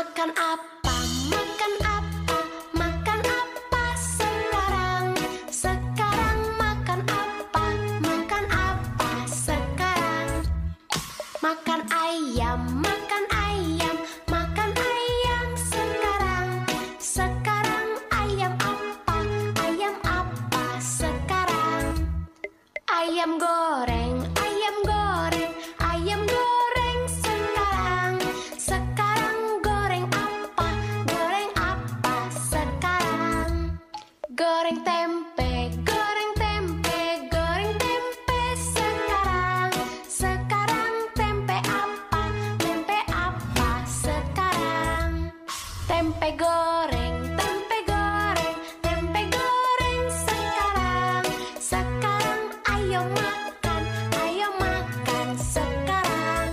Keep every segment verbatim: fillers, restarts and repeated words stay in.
Makan apa, makan apa, makan apa sekarang? Sekarang makan apa, makan apa sekarang? Makan ayam, makan ayam, makan ayam sekarang. Sekarang ayam apa, ayam apa sekarang? Ayam goreng, ayam goreng, ayam goreng sekarang. Sekarang goreng apa, goreng apa sekarang? Goreng tempe, goreng tempe, goreng tempe sekarang. Sekarang tempe apa, tempe apa sekarang? Tempe goreng, tempe goreng, tempe goreng sekarang. Sekarang ayo makan, ayo makan sekarang.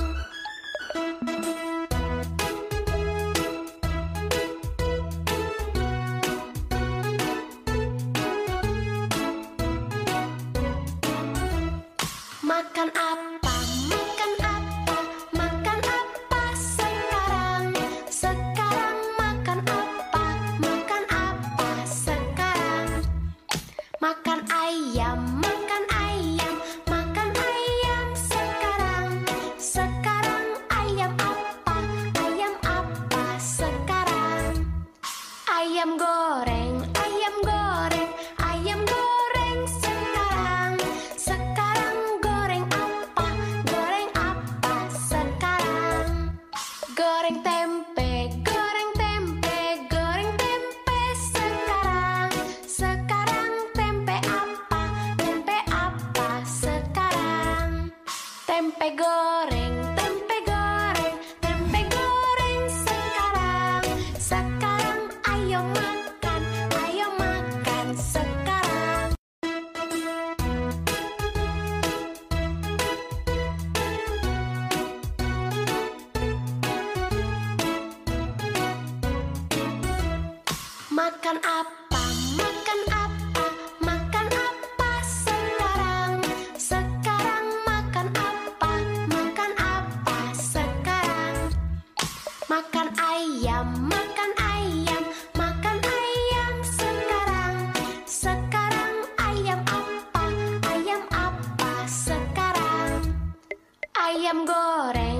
Makan apa, makan apa, makan apa sekarang? Sekarang makan apa, makan apa sekarang? Makan ayam, makan ayam, makan ayam sekarang. Sekarang ayam apa, ayam apa sekarang? Ayam goreng, ayam goreng, ayam goreng sekarang. Sekarang goreng apa, goreng apa sekarang? Goreng tempe, goreng tempe, goreng tempe sekarang. Sekarang tempe apa, tempe apa sekarang? Tempe goreng, tempe goreng, tempe goreng sekarang. Sekarang ayo makan, ayo makan sekarang. Makan apa, makan apa, makan apa sekarang? Sekarang makan apa, makan apa sekarang? Makan ayam, makan ayam, makan ayam sekarang. Sekarang ayam apa, ayam apa sekarang? Ayam goreng,